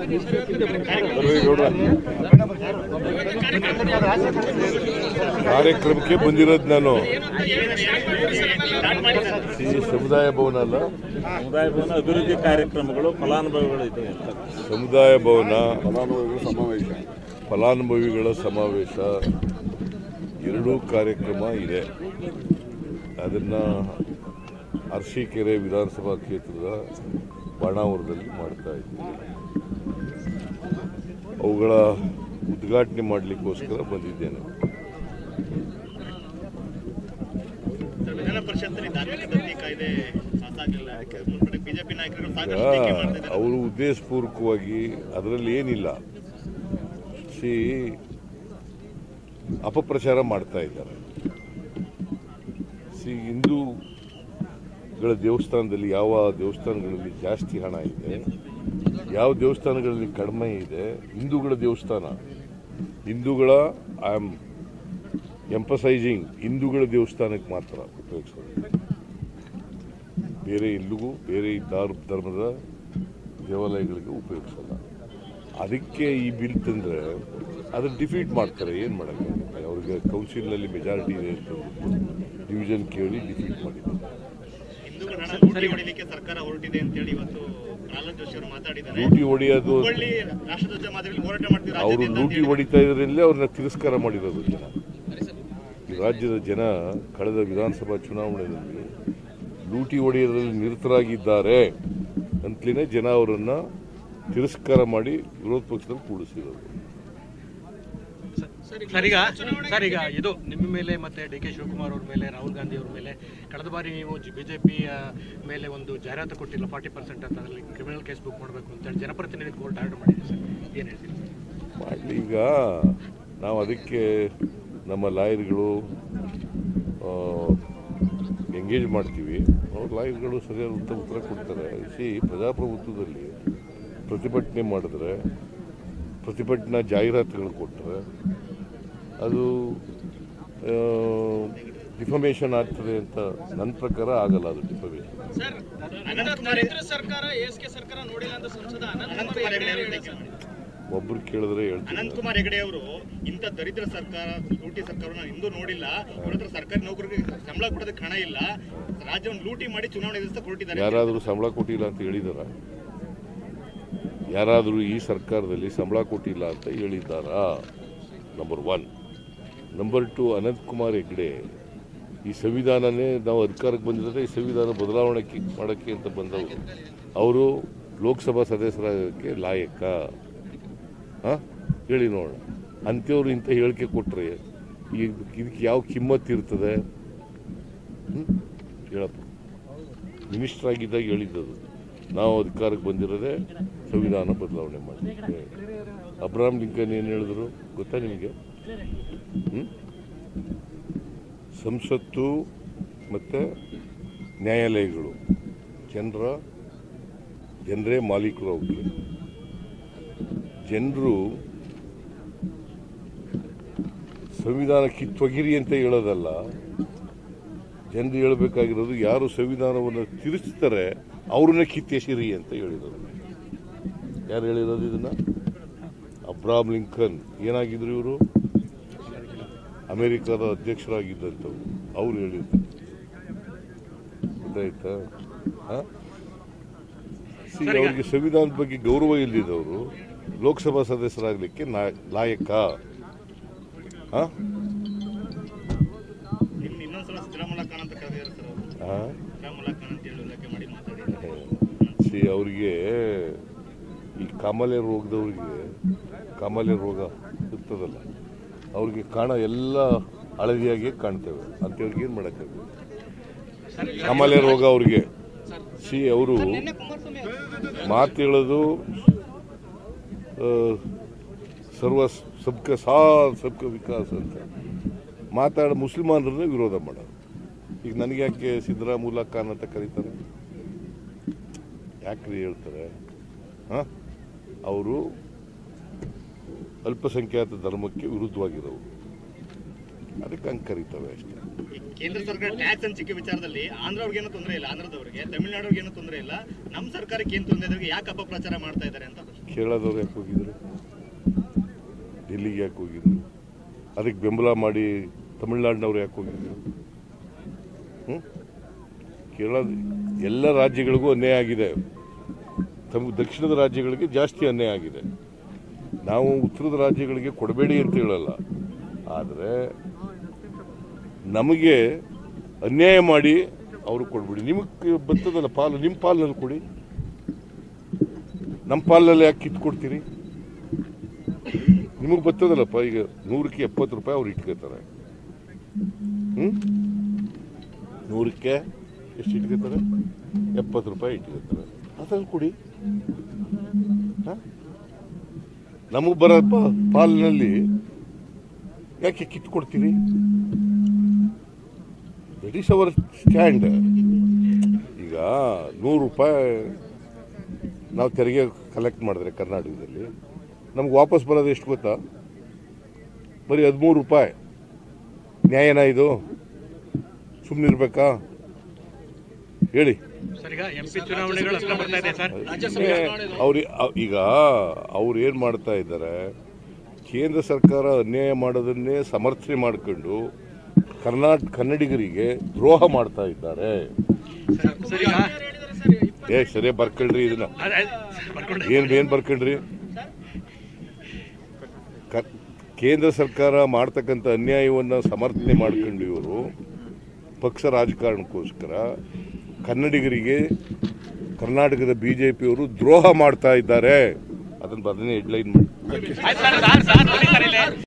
ಕಾರ್ಯಕ್ರಮಕ್ಕೆ ಬಂದಿರೋದು ನಾನು ಸಮುದಾಯ ಭವನ ಅಲ್ಲ, ಸಮುದಾಯ ಭವನ ಅಭಿವೃದ್ಧಿ ಕಾರ್ಯಕ್ರಮಗಳು ಫಲಾನುಭವಿಗಳು ಇದೆ. ಸಮುದಾಯ ಭವನ ಫಲಾನುಭವಿಗಳ ಸಮಾವೇಶ ಎರಡೂ ಕಾರ್ಯಕ್ರಮ ಇದೆ. ಅದನ್ನು ಅರಸೀಕೆರೆ ವಿಧಾನಸಭಾ ಕ್ಷೇತ್ರದ ಬಾಣಾವರದಲ್ಲಿ ಮಾಡ್ತಾ ಇದ್ದೀವಿ. ಅವುಗಳ ಉದ್ಘಾಟನೆ ಮಾಡಲಿಕ್ಕೋಸ್ಕರ ಬಂದಿದ್ದೇನೆ. ಅವರು ಉದ್ದೇಶಪೂರ್ವಕವಾಗಿ ಅದರಲ್ಲಿ ಏನಿಲ್ಲ ಅಪಪ್ರಚಾರ ಮಾಡ್ತಾ ಇದ್ದಾರೆ. ಹಿಂದೂಗಳ ದೇವಸ್ಥಾನದಲ್ಲಿ ಯಾವ ದೇವಸ್ಥಾನಗಳಲ್ಲಿ ಜಾಸ್ತಿ ಹಣ ಇದೆ, ಯಾವ ದೇವಸ್ಥಾನಗಳಲ್ಲಿ ಕಡಿಮೆ ಇದೆ. ಹಿಂದೂಗಳ ದೇವಸ್ಥಾನ, ಹಿಂದೂಗಳ ಐ ಆಮ್ ಎಂಫಸೈಸಿಂಗ್ ಹಿಂದೂಗಳ ದೇವಸ್ಥಾನಕ್ಕೆ ಮಾತ್ರ ಉಪಯೋಗಿಸೋದು, ಬೇರೆ ಎಲ್ಲಿಗೂ ಬೇರೆ ಧರ್ಮದ ದೇವಾಲಯಗಳಿಗೆ ಉಪಯೋಗಿಸಲ್ಲ. ಅದಕ್ಕೆ ಈ ಬಿಲ್ ತಂದರೆ ಅದನ್ನು ಡಿಫೀಟ್ ಮಾಡ್ತಾರೆ. ಏನು ಮಾಡೋಕ್ಕಾಗುತ್ತೆ? ಅವ್ರಿಗೆ ಕೌನ್ಸಿಲ್ನಲ್ಲಿ ಮೆಜಾರಿಟಿ ಇದೆ ಅಂತ ಡಿವಿಷನ್ ಕೇಳಿ ಡಿಫೀಟ್ ಮಾಡಿದ್ದಾರೆ. ಲೂಟಿ ಹೊಡೆಯೋದು ಅವರು ಲೂಟಿ ಹೊಡಿತಾ ಇದ್ರಲ್ಲಿ ಅವ್ರನ್ನ ತಿರಸ್ಕಾರ ಮಾಡಿರೋದು ಜನ. ಈ ರಾಜ್ಯದ ಜನ ಕಳೆದ ವಿಧಾನಸಭಾ ಚುನಾವಣೆಯಲ್ಲಿ ಲೂಟಿ ಹೊಡೆಯೋದ್ರಲ್ಲಿ ನಿರತರಾಗಿದ್ದಾರೆ ಅಂತಲೇ ಜನ ಅವರನ್ನು ತಿರಸ್ಕಾರ ಮಾಡಿ ವಿರೋಧ ಪಕ್ಷದಲ್ಲಿ ಕೂಡಿಸಿರೋದು. ಸರ್ ಈಗ ಇದು ನಿಮ್ಮ ಮೇಲೆ ಮತ್ತೆ ಡಿ.ಕೆ. ಶಿವಕುಮಾರ್ ಅವ್ರ ಮೇಲೆ, ರಾಹುಲ್ ಗಾಂಧಿ ಅವ್ರ ಮೇಲೆ ಕಳೆದ ಬಾರಿ ನೀವು ಬಿಜೆಪಿ ಮೇಲೆ ಒಂದು ಜಾಹೀರಾತು ಕೊಟ್ಟಿಲ್ಲ 40% ಅಂತ, ಅದರಲ್ಲಿ ಕ್ರಿಮಿನಲ್ ಕೇಸ್ ಬುಕ್ ಮಾಡಬೇಕು ಅಂತೇಳಿ ಜನಪ್ರತಿನಿಧಿ ಕೋರ್ಟ್ ಆರ್ಡರ್ ಮಾಡಿದೆ ಸರ್, ಏನು ಹೇಳ್ತೀವಿ? ಮಾಡಲಿ. ಈಗ ನಾವು ಅದಕ್ಕೆ ನಮ್ಮ ಲಾಯರ್ಗಳು ಎಂಗೇಜ್ ಮಾಡ್ತೀವಿ. ಅವ್ರ ಲಾಯರ್ಗಳು ಸರಿಯಾದ ಉತ್ತರ ಕೊಡ್ತಾರೆ. ಪ್ರಜಾಪ್ರಭುತ್ವದಲ್ಲಿ ಪ್ರತಿಭಟನೆ ಮಾಡಿದ್ರೆ, ಪ್ರತಿಭಟನಾ ಜಾಹೀರಾತುಗಳು ಕೊಟ್ಟರೆ ಅದು ಡಿಫಮೇಷನ್ ಆಗ್ತದೆ ಅಂತ ನನ್ನ ಪ್ರಕಾರ ಆಗಲ್ಲ. ಅದು ಡಿಫಮೇಷನ್. ಒಬ್ರು ಕೇಳಿದ್ರೆ ಹೇಳ್ತಾರೆ. ಅನಂತಕುಮಾರ್ ಹೆಗಡೆ ಅವರು ಇಂಥ ದರಿದ್ರ ಸರ್ಕಾರ, ಲೂಟಿ ಸರ್ಕಾರವನ್ನು ಇಂದು ನೋಡಿಲ್ಲ. ಇವ್ರ ಹತ್ರ ಸರ್ಕಾರಿ ನೌಕರಿಗೆ ಸಂಬಳ ಕೊಡೋದಕ್ಕೆ ಹಣ ಇಲ್ಲ, ರಾಜ್ಯವನ್ನು ಲೂಟಿ ಮಾಡಿ ಚುನಾವಣೆ ಎದುರಿಸ್ತಾ ಹೊರಟಿದ್ದಾರೆ. ಯಾರಾದರೂ ಸಂಬಳ ಕೊಟ್ಟಿಲ್ಲ ಅಂತ ಹೇಳಿದಾರ? ಯಾರಾದರೂ ಈ ಸರ್ಕಾರದಲ್ಲಿ ಸಂಬಳ ಕೊಟ್ಟಿಲ್ಲ ಅಂತ ಹೇಳಿದ್ದಾರಾ? ನಂಬರ್ 1. ನಂಬರ್ 2, ಅನಂತಕುಮಾರ್ ಹೆಗಡೆ ಈ ಸಂವಿಧಾನನೇ ನಾವು ಅಧಿಕಾರಕ್ಕೆ ಬಂದಿದ್ದರೆ ಈ ಸಂವಿಧಾನ ಬದಲಾವಣೆ ಮಾಡೋಕ್ಕೆ ಅಂತ ಬಂದವರು. ಅವರು ಲೋಕಸಭಾ ಸದಸ್ಯರಾಗಕ್ಕೆ ಲಾಯಕ? ಹೇಳಿ ನೋಡೋಣ. ಅಂಥವ್ರು ಇಂಥ ಹೇಳಿಕೆ ಕೊಟ್ಟರೆ ಇದಕ್ಕೆ ಯಾವ ಕಿಮ್ಮತ್ತು ಇರ್ತದೆ? ಹೇಳಪ್ಪ. ಮಿನಿಸ್ಟರ್ ಆಗಿದ್ದಾಗ ಹೇಳಿದ್ದದು, ನಾವು ಅಧಿಕಾರಕ್ಕೆ ಬಂದಿರೋದೇ ಸಂವಿಧಾನ ಬದಲಾವಣೆ ಮಾಡಿ. ಅಬ್ರಹಾಂ ಲಿಂಕನ್ ಏನು ಹೇಳಿದ್ರು ಗೊತ್ತಾ ನಿಮಗೆ? ಸಂಸತ್ತು ಮತ್ತು ನ್ಯಾಯಾಲಯಗಳು ಜನರೇ ಮಾಲೀಕರು. ಅವಕ್ಕೆ ಜನರು ಸಂವಿಧಾನ ಕಿತ್ತೊಗಿರಿ ಅಂತ ಹೇಳೋದಲ್ಲ. ಜನರು ಹೇಳಬೇಕಾಗಿರೋದು ಯಾರು ಸಂವಿಧಾನವನ್ನು ತಿರುಚ್ತಾರೆ ಅವ್ರನ್ನೇ ಕಿತ್ತೆಸಿರಿ ಅಂತ ಹೇಳಿದರು. ಯಾರು ಹೇಳಿರೋದು ಇದನ್ನ? Abraham Lincoln. ಏನಾಗಿದ್ರು ಇವರು? ಅಮೆರಿಕದ ಅಧ್ಯಕ್ಷರಾಗಿದ್ದಂಥವ್ರು. ಅವ್ರು ಹೇಳಿದ್ರು. ಗೊತ್ತಾಯ್ತಾ? ಅವ್ರಿಗೆ ಸಂವಿಧಾನದ ಬಗ್ಗೆ ಗೌರವ ಇಲ್ಲದಿದ್ದವರು ಲೋಕಸಭಾ ಸದಸ್ಯರಾಗಲಿಕ್ಕೆ ಲಾಯಕ? ಅವ್ರಿಗೆ ಈ ಕಾಮಾಲೆ ರೋಗದವ್ರಿಗೆ, ಕಾಮಾಲೆ ರೋಗ ಇರ್ತದಲ್ಲ, ಅವ್ರಿಗೆ ಎಲ್ಲ ಹಳದಿಯಾಗಿ ಕಾಣ್ತೇವೆ. ಅಂತವ್ರಿಗೆ ಏನು ಮಾಡೋಕ್ಕಾಗುತ್ತೆ? ಕಾಮಾಲೆ ರೋಗ ಅವ್ರಿಗೆ. ಅವರು ಮಾತು ಹೇಳೋದು ಸಬ್ಕ ಸಾಥ್ ಸಬ್ಕ ವಿಕಾಸ್ ಅಂತ ಮುಸಲ್ಮಾನರನ್ನೇ ವಿರೋಧ ಮಾಡೋದು. ಈಗ ನನಗೆ ಯಾಕೆ ಸಿದ್ದರಾಮುಲ್ಲಾ ಖಾನ್ ಅಂತ ಕರೀತಾರೆ? ಯಾಕ್ರಿ ಹೇಳ್ತಾರೆ? ಅವರು ಅಲ್ಪಸಂಖ್ಯಾತ ಧರ್ಮಕ್ಕೆ ವಿರುದ್ಧವಾಗಿರೋರು, ಅದಕ್ಕೆ ಹಂಗೆ ಕರೀತವೆ ಅಷ್ಟೇ. ಕೇಂದ್ರ ಸರ್ಕಾರ ಟ್ಯಾಕ್ಸ್ ಹಂಚಿಕೆ ವಿಚಾರದಲ್ಲಿ ಆಂಧ್ರವ್ರಿಗೆ ಏನೂ ತೊಂದರೆ ಇಲ್ಲ, ಆಂಧ್ರದವರಿಗೆ, ತಮಿಳುನಾಡಿಗೆ ಏನೂ ತೊಂದರೆ ಇಲ್ಲ, ನಮ್ಮ ಸರ್ಕಾರಕ್ಕೆ ಏನು ತೊಂದರೆ ಇದೆ, ಯಾಕೆ ಅಪಪ್ರಚಾರ ಮಾಡ್ತಾ ಇದ್ದಾರೆ ಅಂತ ಕೇರಳದವ್ರು ಯಾಕೆ ಹೋಗಿದ್ರು? ಡೆಲ್ಲಿಗೆ ಯಾಕೆ ಹೋಗಿದ್ರು? ಅದಕ್ಕೆ ಬೆಂಬಲ ಮಾಡಿ ತಮಿಳ್ನಾಡಿನವ್ರು ಯಾಕೆ ಹೋಗಿದ್ರು? ಕೇರಳ ಎಲ್ಲ ರಾಜ್ಯಗಳಿಗೂ ಅನ್ಯಾಯ ಆಗಿದೆ. ದಕ್ಷಿಣದ ರಾಜ್ಯಗಳಿಗೆ ಜಾಸ್ತಿ ಅನ್ಯಾಯ ಆಗಿದೆ. ನಾವು ಉತ್ತರದ ರಾಜ್ಯಗಳಿಗೆ ಕೊಡಬೇಡಿ ಅಂತ ಹೇಳಲ್ಲ, ಆದರೆ ನಮಗೆ ಅನ್ಯಾಯ ಮಾಡಿ ಅವರು ಕೊಡ್ಬಿಡಿ. ನಿಮಗೆ ಬರ್ತದಲ್ಲ ಪಾಲು, ನಿಮ್ಮ ಪಾಲಿನಲ್ಲಿ ಕೊಡಿ. ನಮ್ಮ ಪಾಲಿನಲ್ಲಿ ಯಾಕೆ ಕಿತ್ಕೊಡ್ತೀರಿ? ನಿಮಗೆ ಬರ್ತದಲ್ಲಪ್ಪ. ಈಗ 100ಕ್ಕೆ 70 ರೂಪಾಯಿ ಅವ್ರು ಇಟ್ಕೋತಾರೆ. 100ಕ್ಕೆ ಎಷ್ಟು ಇಟ್ಕೋತಾರೆ? 70 ರೂಪಾಯಿ ಇಟ್ಕೋತಾರೆ. ಅದ್ರಲ್ಲಿ ಕೊಡಿ. ನಮಗೆ ಬರೋ ಪಾಲಿನಲ್ಲಿ ಯಾಕೆ ಕಿತ್ಕೊಡ್ತೀರಿ? That is our stand. ಈಗ 100 ರೂಪಾಯಿ ನಾವು ತೆರಿಗೆ ಕಲೆಕ್ಟ್ ಮಾಡಿದ್ರೆ ಕರ್ನಾಟಕದಲ್ಲಿ ನಮ್ಗೆ ವಾಪಸ್ ಬರೋದು ಎಷ್ಟು ಗೊತ್ತಾ? ಬರೀ 13 ರೂಪಾಯಿ. ನ್ಯಾಯನಾ ಇದು? ಸುಮ್ಮನಿರ್ಬೇಕಾ ಹೇಳಿ? ಈಗ ಅವ್ರು ಏನು ಮಾಡ್ತಾ ಇದ್ದಾರೆ? ಕೇಂದ್ರ ಸರ್ಕಾರ ಅನ್ಯಾಯ ಮಾಡೋದನ್ನೇ ಸಮರ್ಥನೆ ಮಾಡ್ಕೊಂಡು ಕನ್ನಡಿಗರಿಗೆ ದ್ರೋಹ ಮಾಡ್ತಾ ಇದ್ದಾರೆ. ಸರಿಯಾಗಿ ಬರ್ಕೊಳ್ರಿ ಇದನ್ನ. ಏನ್ ಬರ್ಕೊಂಡ್ರಿ? ಕೇಂದ್ರ ಸರ್ಕಾರ ಮಾಡ್ತಕ್ಕಂಥ ಅನ್ಯಾಯವನ್ನು ಸಮರ್ಥನೆ ಮಾಡ್ಕೊಂಡು ಇವರು ಪಕ್ಷ ರಾಜಕಾರಣಕ್ಕೋಸ್ಕರ ಕನ್ನಡಿಗರಿಗೆ ಕರ್ನಾಟಕದ ಬಿಜೆಪಿಯವರು ದ್ರೋಹ ಮಾಡ್ತಾ ಇದ್ದಾರೆ. ಅದನ್ನು ಬರ್ದೇನೆ ಹೆಡ್ಲೈನ್ ಮಾಡಿ.